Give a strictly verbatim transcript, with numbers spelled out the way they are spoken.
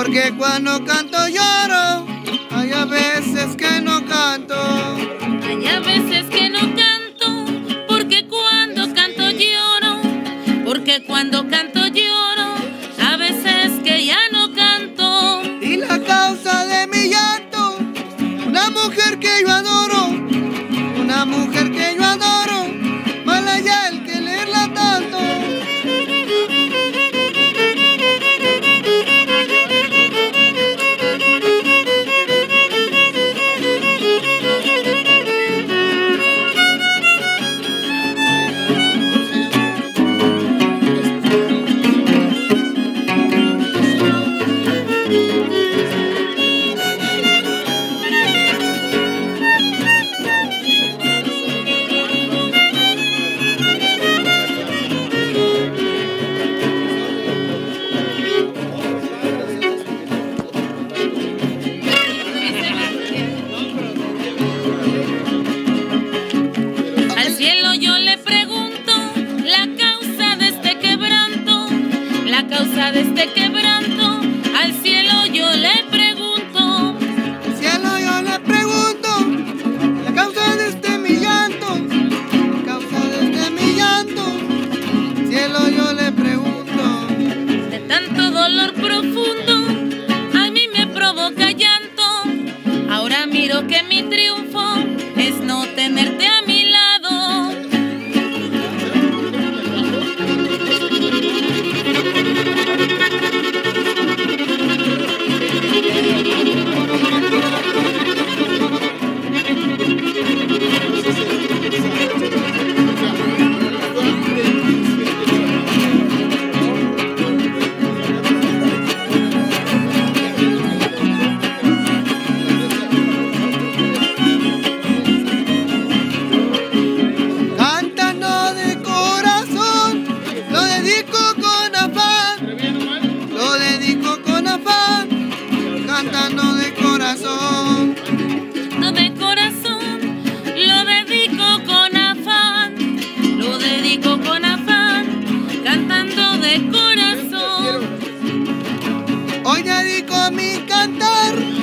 porque cuando canto lloro, hay a veces que no canto. Hay a veces que no canto, porque cuando canto lloro, porque cuando canto lloro, a veces que ya no canto. Y la causa de mi llanto, una mujer que yo adoro, una mujer que yo adoro, mal allá el que leerla tanto. Al cielo yo le pregunto la causa de este quebranto, la causa de este quebranto. Al cielo yo le pregunto, Al cielo yo le pregunto la causa de este mi llanto, la causa de este mi llanto. Al cielo yo le pregunto. de tanto dolor profundo, a mí me provoca llanto. Ahora miro que mi triunfo es no tenerte a mi lado. Cantando de corazón, lo dedico con afán, lo dedico con afán, cantando de corazón. No de corazón, lo dedico con afán, lo dedico con afán, cantando de corazón. Hoy dedico mi cantar